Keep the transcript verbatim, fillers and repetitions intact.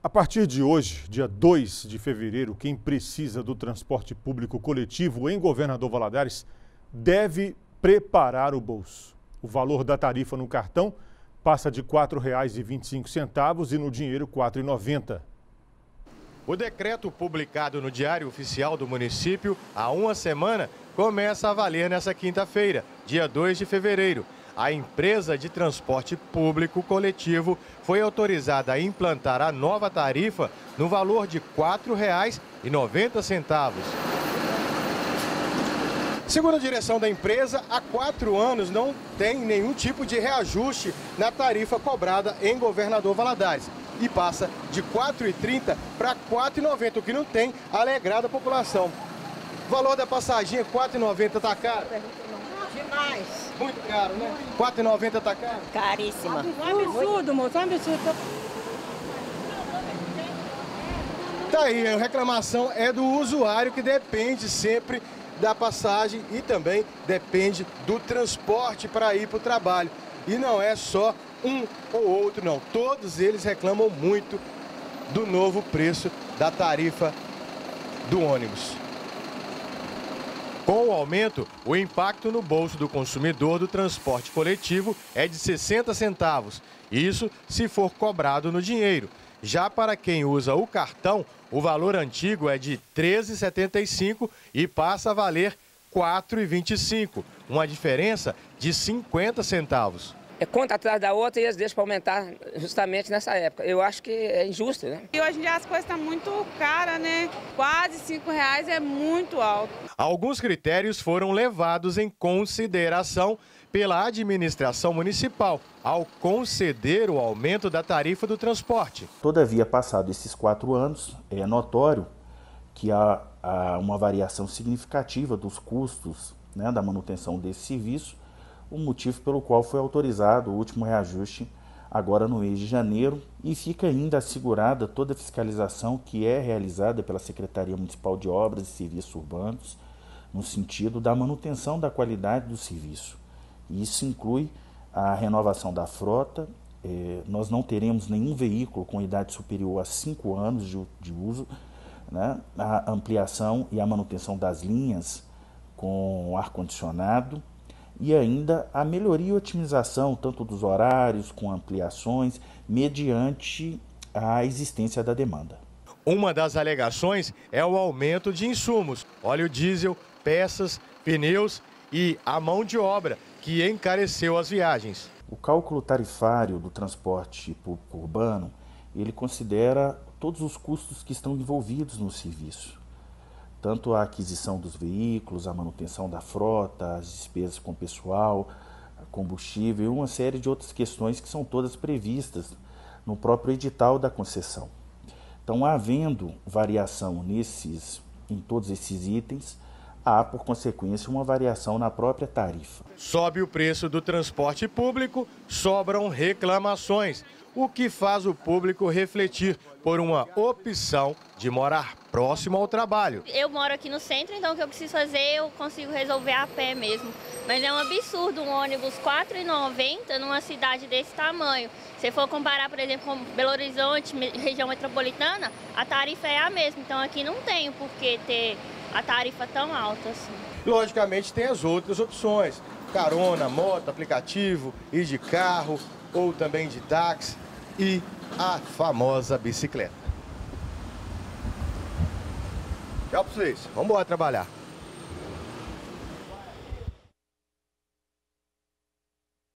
A partir de hoje, dia dois de fevereiro, quem precisa do transporte público coletivo em Governador Valadares deve preparar o bolso. O valor da tarifa no cartão passa de quatro reais e vinte e cinco centavos e no dinheiro quatro reais e noventa centavos. O decreto publicado no Diário Oficial do município há uma semana começa a valer nesta quinta-feira, dia dois de fevereiro. A empresa de transporte público coletivo foi autorizada a implantar a nova tarifa no valor de quatro reais e noventa centavos. Segundo a direção da empresa, há quatro anos não tem nenhum tipo de reajuste na tarifa cobrada em Governador Valadares. E passa de quatro reais e trinta centavos para quatro reais e noventa centavos, o que não tem alegrado a população. O valor da passagem é quatro reais e noventa centavos, tá caro? Demais. Muito caro, né? quatro reais e noventa centavos tá caro? Caríssima. Um absurdo, moço, um absurdo. Tá aí, a reclamação é do usuário que depende sempre da passagem e também depende do transporte para ir para o trabalho. E não é só um ou outro, não. Todos eles reclamam muito do novo preço da tarifa do ônibus. Com o aumento, o impacto no bolso do consumidor do transporte coletivo é de sessenta centavos. Isso se for cobrado no dinheiro. Já para quem usa o cartão, o valor antigo é de treze reais e setenta e cinco centavos e passa a valer quatro reais e vinte e cinco centavos, uma diferença de cinquenta centavos. É conta atrás da outra e eles deixam para aumentar justamente nessa época. Eu acho que é injusto, né? E hoje em dia as coisas estão muito caras, né? Quase cinco reais é muito alto. Alguns critérios foram levados em consideração pela administração municipal ao conceder o aumento da tarifa do transporte. Todavia, passado esses quatro anos, é notório que há, há uma variação significativa dos custos, né, da manutenção desse serviço, o motivo pelo qual foi autorizado o último reajuste agora no mês de janeiro, e fica ainda assegurada toda a fiscalização que é realizada pela Secretaria Municipal de Obras e Serviços Urbanos no sentido da manutenção da qualidade do serviço. Isso inclui a renovação da frota. Eh, nós não teremos nenhum veículo com idade superior a cinco anos de, de uso, né? A ampliação e a manutenção das linhas com ar-condicionado, e ainda a melhoria e otimização tanto dos horários com ampliações mediante a existência da demanda. Uma das alegações é o aumento de insumos, óleo diesel, peças, pneus e a mão de obra, que encareceu as viagens. O cálculo tarifário do transporte público urbano, ele considera todos os custos que estão envolvidos no serviço. Tanto a aquisição dos veículos, a manutenção da frota, as despesas com pessoal, combustível e uma série de outras questões que são todas previstas no próprio edital da concessão. Então, havendo variação nesses, em todos esses itens, há, por consequência, uma variação na própria tarifa. Sobe o preço do transporte público, sobram reclamações, o que faz o público refletir por uma opção de morar próximo ao trabalho. Eu moro aqui no centro, então o que eu preciso fazer eu consigo resolver a pé mesmo. Mas é um absurdo um ônibus quatro reais e noventa centavos numa cidade desse tamanho. Se for comparar, por exemplo, com Belo Horizonte, região metropolitana, a tarifa é a mesma. Então aqui não tem por que ter a tarifa tão alta assim. Logicamente tem as outras opções, carona, moto, aplicativo, ir de carro ou também de táxi e a famosa bicicleta. Tchau pra vocês, vamos embora trabalhar.